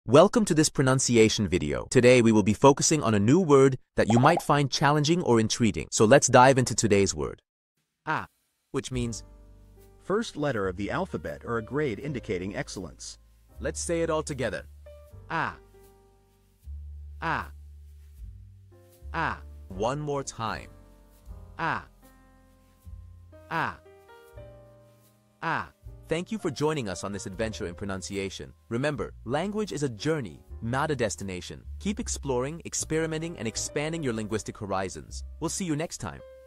Welcome to this pronunciation video. Today we will be focusing on a new word that you might find challenging or intriguing. So let's dive into today's word. Which means, First letter of the alphabet or a grade indicating excellence. let's say it all together. One more time. Thank you for joining us on this adventure in pronunciation. Remember, language is a journey, not a destination. Keep exploring, experimenting, and expanding your linguistic horizons. We'll see you next time.